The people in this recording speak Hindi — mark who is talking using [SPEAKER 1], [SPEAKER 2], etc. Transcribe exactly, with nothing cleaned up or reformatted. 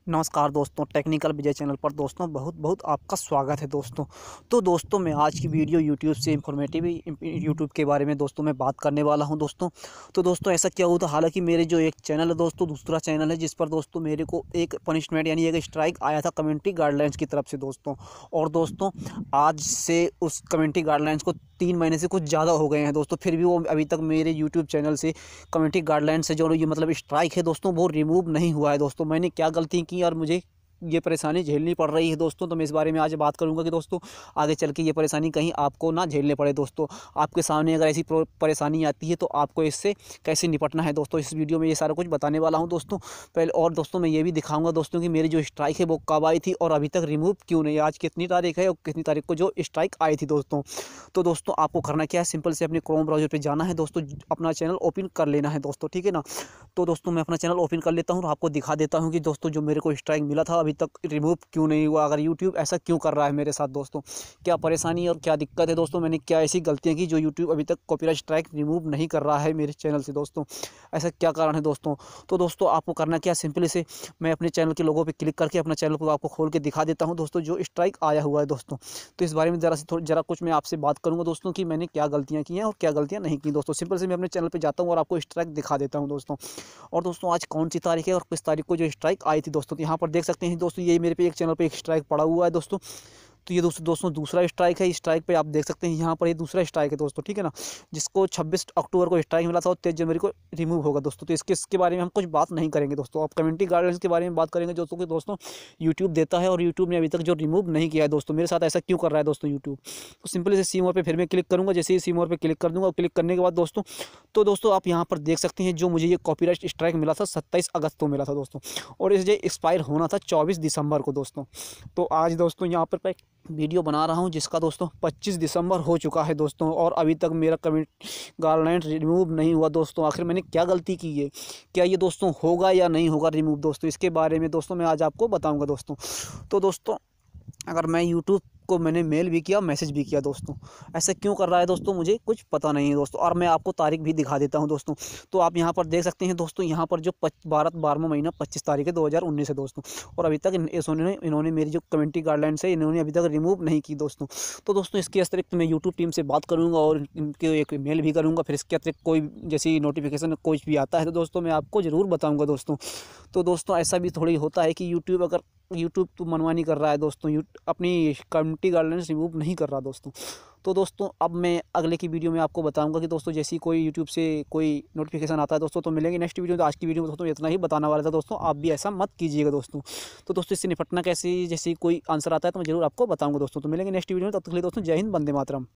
[SPEAKER 1] नमस्कार दोस्तों, टेक्निकल विजय चैनल पर दोस्तों बहुत बहुत आपका स्वागत है दोस्तों। तो दोस्तों मैं आज की वीडियो यूट्यूब से इंफॉर्मेटिव यूट्यूब के बारे में दोस्तों मैं बात करने वाला हूं दोस्तों। तो दोस्तों ऐसा क्या हुआ था, हालांकि मेरे जो एक चैनल है दोस्तों, दूसरा चैनल है जिस पर दोस्तों मेरे को एक पनिशमेंट यानी एक स्ट्राइक आया था कम्युनिटी गाइडलाइंस की तरफ से दोस्तों। और दोस्तों आज से उस कम्युनिटी गाइडलाइंस को तीन महीने से कुछ ज़्यादा हो गए हैं दोस्तों, फिर भी वो अभी तक मेरे यूट्यूब चैनल से कम्युनिटी गाइडलाइन से जो ये मतलब स्ट्राइक है दोस्तों वो रिमूव नहीं हुआ है दोस्तों। मैंने क्या गलती की और मुझे ये परेशानी झेलनी पड़ रही है दोस्तों, तो मैं इस बारे में आज बात करूंगा कि दोस्तों आगे चल के ये परेशानी कहीं आपको ना झेलने पड़े दोस्तों। आपके सामने अगर ऐसी परेशानी आती है तो आपको इससे कैसे निपटना है दोस्तों, इस वीडियो में ये सारा कुछ बताने वाला हूं दोस्तों। पहले और दोस्तों मैं ये भी दिखाऊंगा दोस्तों कि मेरी जो स्ट्राइक है वो कब आई थी और अभी तक रिमूव क्यों नहीं, आज कितनी तारीख है और कितनी तारीख को जो स्ट्राइक आई थी दोस्तों। तो दोस्तों आपको करना क्या है, सिंपल से अपने क्रोम ब्राउजर पर जाना है दोस्तों, अपना चैनल ओपन कर लेना है दोस्तों, ठीक है ना। तो दोस्तों मैं अपना चैनल ओपन कर लेता हूँ और आपको दिखा देता हूँ कि दोस्तों जो मेरे को स्ट्राइक मिला था अभी तक रिमूव क्यों नहीं हुआ, अगर यूट्यूब ऐसा क्यों कर रहा है मेरे साथ दोस्तों, क्या परेशानी और क्या दिक्कत है दोस्तों, मैंने क्या ऐसी गलतियां की जो यूट्यूब अभी तक कॉपीराइट स्ट्राइक रिमूव नहीं कर रहा है मेरे चैनल से दोस्तों, ऐसा क्या कारण है दोस्तों। तो दोस्तों आपको करना क्या, सिंपली से मैं अपने चैनल के लोगों पर क्लिक करके अपना चैनल को आपको खोल के दिखा देता हूँ दोस्तों जो स्ट्राइक आया हुआ है दोस्तों। तो इस बारे में ज़रा से थोड़ा जरा कुछ मैं आपसे बात करूँगा दोस्तों कि मैंने क्या गलतियाँ की हैं और क्या गलतियाँ नहीं की दोस्तों। सिंपल से मैं अपने चैनल पर जाता हूँ और आपको स्ट्राइक दिखा देता हूँ दोस्तों। और दोस्तों आज कौन सी तारीख है और किस तारीख को जो स्ट्राइक आई थी दोस्तों, तो यहाँ पर देख सकते हैं दोस्तों, ये मेरे पे एक चैनल पे एक स्ट्राइक पड़ा हुआ है दोस्तों। तो ये दोस्तों दोस्तों दूसरा स्ट्राइक है, इस स्ट्राइक पे आप देख सकते हैं यहाँ पर ये दूसरा स्ट्राइक है दोस्तों, ठीक है ना, जिसको छब्बीस अक्टूबर को स्ट्राइक मिला था और तेईस जनवरी को रिमूव होगा दोस्तों। तो इसके इसके बारे में हम कुछ बात नहीं करेंगे दोस्तों, आप कम्युनिटी गाइडलाइंस के बारे में बात करेंगे दोस्तों कि दोस्तों यूट्यूब देता है और यूट्यूब ने अभी तक जो रिमूव नहीं किया है दोस्तों, मेरे साथ ऐसा क्यों कर रहा है दोस्तों यूट्यूब। तो सिंपली से सी मोर पर फिर मैं क्लिक करूँगा, जैसे ही सी मोर पर क्लिक कर दूँगा और क्लिक करने के बाद दोस्तों तो दोस्तों आप यहाँ पर देख सकते हैं जो मुझे ये कॉपीराइट स्ट्राइक मिला था सत्ताईस अगस्त को मिला था दोस्तों, और इसे एक्सपायर होना था चौबीस दिसंबर को दोस्तों। तो आज दोस्तों यहाँ पर मैं वीडियो बना रहा हूं जिसका दोस्तों पच्चीस दिसंबर हो चुका है दोस्तों, और अभी तक मेरा कम्युनिटी गाइडलाइन रिमूव नहीं हुआ दोस्तों। आखिर मैंने क्या गलती की है, क्या ये दोस्तों होगा या नहीं होगा रिमूव दोस्तों, इसके बारे में दोस्तों मैं आज आपको बताऊंगा दोस्तों। तो दोस्तों अगर मैं यूट्यूब को मैंने मेल भी किया, मैसेज भी किया दोस्तों, ऐसा क्यों कर रहा है दोस्तों मुझे कुछ पता नहीं है दोस्तों। और मैं आपको तारीख भी दिखा देता हूं दोस्तों। तो आप यहां पर देख सकते हैं दोस्तों, यहां पर जो बारह बारहवां महीना पच्चीस तारीख है दो हज़ार उन्नीस है दोस्तों, और अभी तक इन्होंने इन्होंने मेरी जो कम्युनिटी गाइडलाइंस है इन्होंने अभी तक रिमूव नहीं की दोस्तों। तो दोस्तों इसके अतिरिक्त मैं यूट्यूब टीम से बात करूँगा और इनके एक मेल भी करूँगा, फिर इसके अतिरिक्त कोई जैसी नोटिफिकेशन कोई भी आता है तो दोस्तों मैं आपको ज़रूर बताऊँगा दोस्तों। तो दोस्तों ऐसा भी थोड़ी होता है कि यूट्यूब अगर यूट्यूब तो मनमानी कर रहा है दोस्तों, अपनी कम्युनिटी गाइडलाइंस रिमूव नहीं कर रहा दोस्तों। तो दोस्तों अब मैं अगले की वीडियो में आपको बताऊंगा कि दोस्तों जैसी कोई यूट्यूब से कोई नोटिफिकेशन आता है दोस्तों तो मिलेंगे नेक्स्ट वीडियो। तो आज की वीडियो में दोस्तों इतना ही बताने वाला था दोस्तों, आप भी ऐसा मत कीजिएगा दोस्तों। तो दोस्तों इससे निपटना कैसे, जैसे कोई आंसर आता है तो मैं जरूर आपको बताऊंगा दोस्तों। तो मिलेंगे नेक्स्ट वीडियो में, तब तक के लिए दोस्तों जय हिंद, वंदे मातरम।